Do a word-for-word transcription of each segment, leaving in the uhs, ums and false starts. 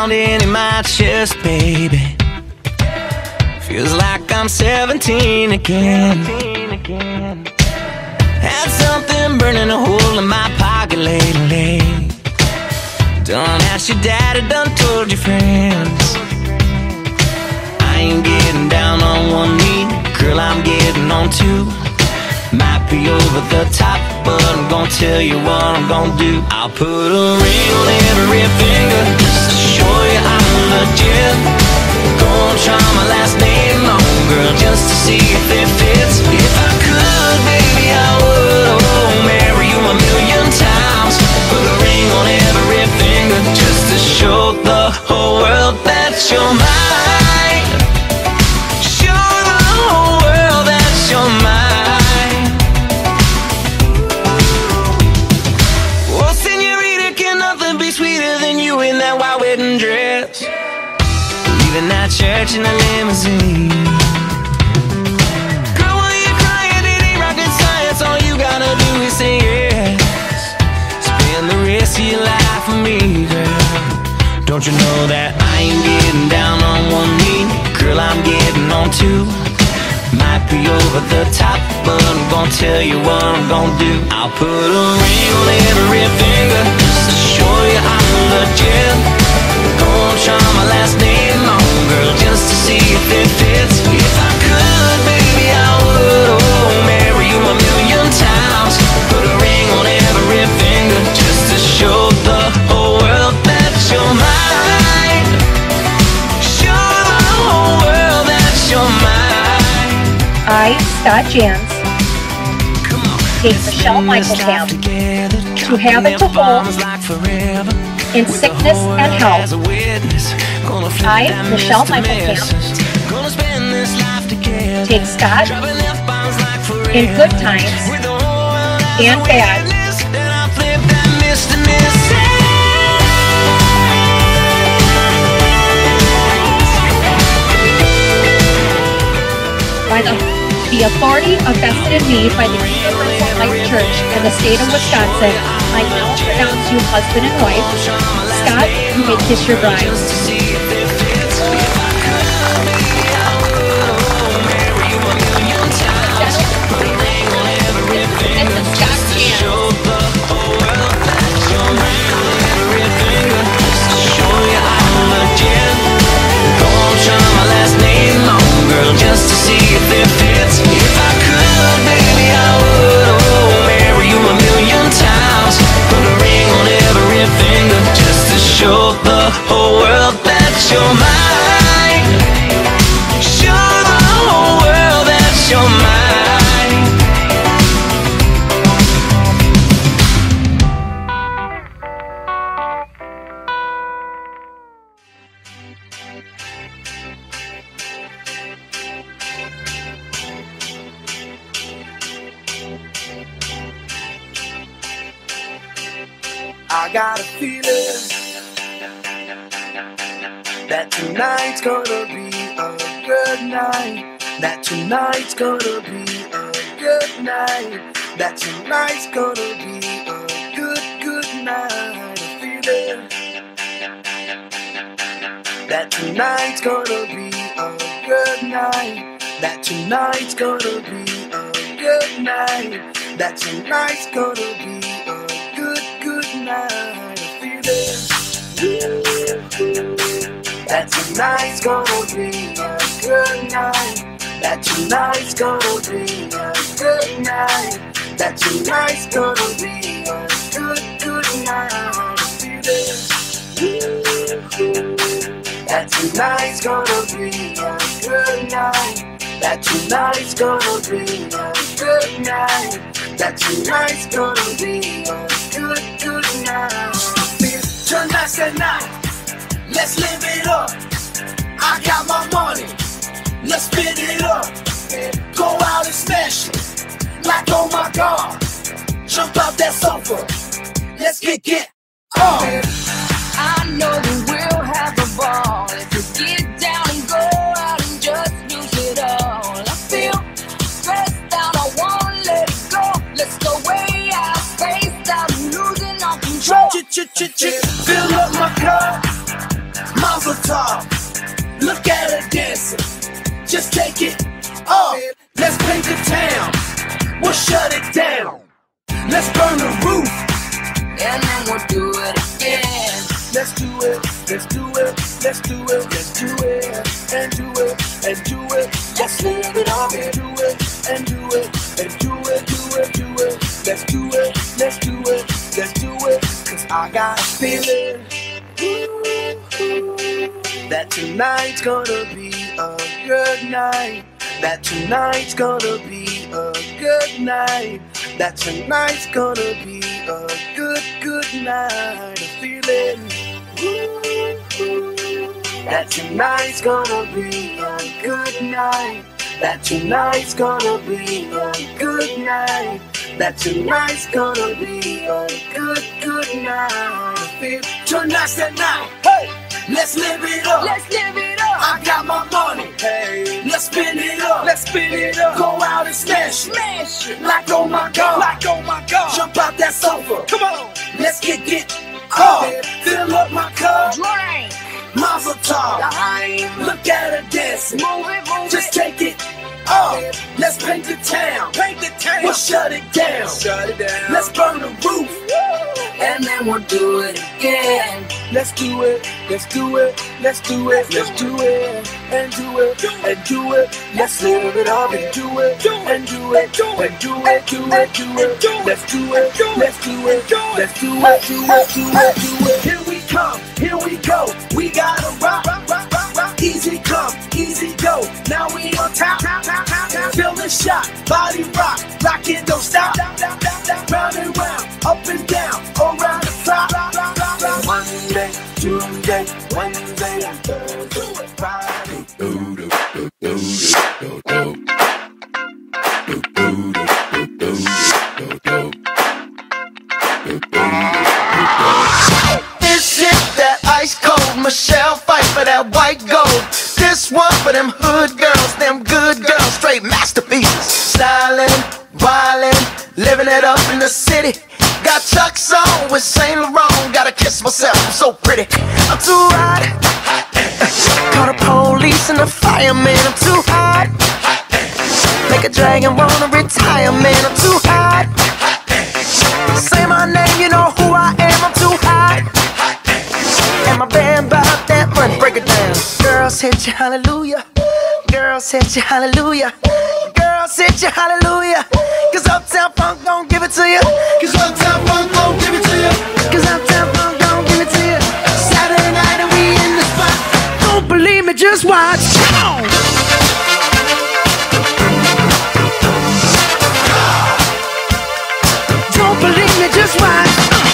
pounding in my chest, baby. Feels like I'm seventeen again. Had something burning a hole in my pocket lately. Done asked your dad, done told your friends. I ain't getting down on one knee, girl, I'm getting on two. Might be over the top, but I'm gonna tell you what I'm gonna do. I'll put a ring on every finger just to show you I'm legit. Gonna try my last name on, girl, just to see if it fits. If I could, baby, I would, oh, marry you a million times. Put a ring on every finger just to show the whole world that you're mine. Show the whole world that you're mine. Oh, señorita, can nothing be sweeter than you in that white wedding dress? Leaving that church in a limousine. Girl, when you're crying, it ain't rocket science. All you gotta do is say yes. Spend the rest of your life with me, girl. Don't you know that I ain't getting down on one knee? Girl, I'm getting on two. Might be over the top, but I'm gonna tell you what I'm gonna do. I'll put a ring on every finger just to show you I'm legit. Gonna try my last name on, girl, just to see if it fits. If I could, baby, I would, oh, marry you a million times. Put a ring on every finger just to show the whole world that you're mine. Show the whole world that you're mine. I, Scott Jans, take Michelle Michelkamp to have and to hold in sickness and health. I, Michelle Michelkamp, take Scott in good times and bad. By the, the authority vested in me by the Universal Life Church in the state of Wisconsin, I now pronounce you husband and wife. Scott, you may kiss your bride. Just to see if it fits. If I could, baby, I would, oh, marry you a million times. Put a ring on every finger just to show the whole world that you're mine. Show the whole world that you're mine. I got a feeling that tonight's gonna be a good night. That tonight's gonna be a good night. That tonight's gonna be a good, good night. A feeling that tonight's gonna be a good night. That tonight's gonna be a good night. That tonight's gonna be a good, good night. A feeling that tonight's gonna be a good night. That tonight's gonna be a good night. That tonight's gonna be a good, good night. A feeling that tonight's gonna be a good night. That tonight's gonna be a good night. That tonight's gonna be a good, good night. Tonight's the night. Let's live it up. I got my money. Let's spin it up. Go out and smash it. Like, oh my God. Jump out that sofa. Let's get get on. I know that we'll have a ball if you get down and go out and just lose it all. I feel stressed out, I wanna let it go. Let's go way out, spaced out, losing all control. Ch ch ch ch. Fill up my cup. Mazel tov. Look at her dancing. Just take it off. Let's paint the town. We'll shut it down. Let's burn the roof. And then we'll do it again. Let's do it. Let's do it. Let's do it. Let's do it. And do it. And do it. Let's live it up and do it. And do it. And do it. Do it. Do it. Let's do it. Let's do it. Let's do it. Cause I got a feeling that tonight's gonna be a good night. That tonight's gonna be a good night. That tonight's gonna be a good, good night. A feeling that tonight's gonna be a good night. That tonight's gonna be a good night. That tonight's gonna be a good, good night. I feel tonight's the night. Hey, let's live it up. Let's live it up. I got my money. Hey, let's spin it up. Let's spin it up. Go out and smash it. Smash it. Like oh my god. Like oh my god. Jump out that sofa. Come on. Let's get it up. Fill up my cup. Drink. Mazel tov. Time. Look at her dancing. Move it, move Just it. take it up. Let's paint the town. Paint the town. We'll shut it down. Shut it down. Let's burn the roof. And then we'll do it again. Let's do it. Let's do it. Let's do it. Let's do it. And do it. And do it. Let's live it up and do it. And do it. And do it. Do it. Do it. Let's do it. Let's do it. Let's do it. Do it. Do it. Do it. Here we come. Here we go. We gotta rock. rock, rock, rock, rock. Easy come. Easy go. Now we on top. Feel the shot. Body rock. Rock it. Don't stop. Round and round. Up and down. Around the clock. Monday, Tuesday, Wednesday, and Thursday, Friday. This shit that ice cold. Michelle fight for that white gold. This one for them hood girls, them good girls, straight masterpieces. Styling, wildin', living it up in the city. Got Chuck's on with Saint Laurent. Gotta kiss myself, I'm so pretty. I'm too hot. Call the police and the fireman. I'm too hot. Make a dragon wanna retire, man. I'm too hot. Say my name, you know who I am. I'm too hot. And my band bought that money. Break it down. Girls hit you, hallelujah. Girls hit you, hallelujah. Girls hit you, hallelujah. Cause Uptown Funk gon' give it to you. Cause Uptown Funk gon' give it to you. Cause Uptown Funk gon' give it to you. Saturday night and we in the spot. Don't believe me, just watch. Come on. Don't believe me, just watch.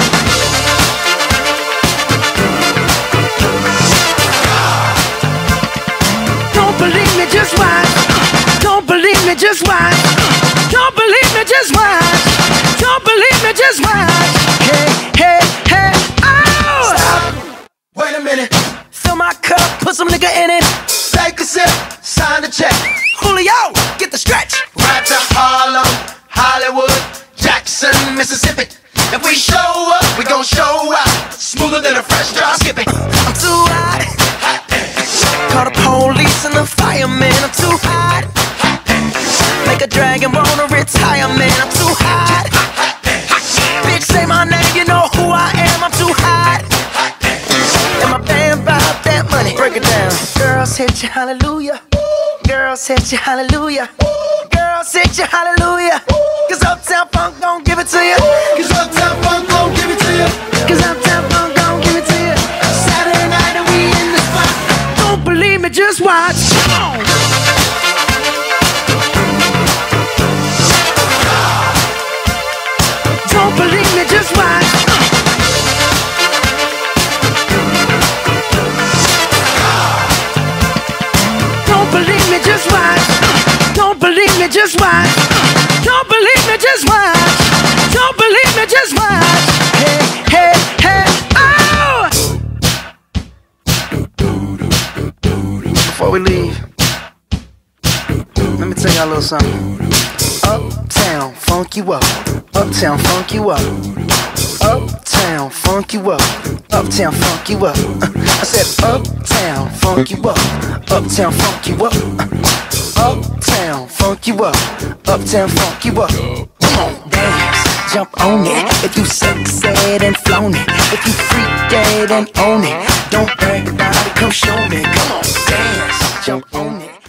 Don't believe me, just watch. Don't believe me, just watch. Don't believe me, just watch. Don't believe me, just watch. Hey, hey, hey, oh! Stop. Wait a minute. Fill my cup, put some nigga in it. Take a sip, sign the check. Julio, get the stretch. Right to Harlem, Hollywood, Jackson, Mississippi. If we show up, we gon' show out. Smoother than a fresh drop skipping. I'm too hot. Call the police and the fireman. I'm too hot. Make a dragon wanna retire, man. I'm too hot. Bitch, say my name, you know who I am. I'm too hot. And my band bought that money. Break it down. Girls hit you, hallelujah. Girls hit you, hallelujah. Girls hit you, hallelujah. Cause Uptown Funk gon' give it to you. Cause Uptown Funk gon' give it to you. Cause Uptown Funk gon' give it to you. Saturday night and we in the spot. Don't believe me, just watch. Come on. Don't believe me, just watch. Don't believe me, just watch. Don't believe me, just watch. Don't believe me, just watch. Don't believe me, just watch. Hey, hey, hey, oh! Before we leave, let me tell y'all a little something. Uptown, funk you up. Uptown, funk you up. Uptown, funk you up. Uptown, funk you up. I said uptown, funk you up, uptown, funk you up, uptown, funk you up, uptown, funk you up. Come on, dance, jump on it. If you sexed and flown it, if you freaked dead and own it, don't brag about it, come show me. Come on, dance, jump on it.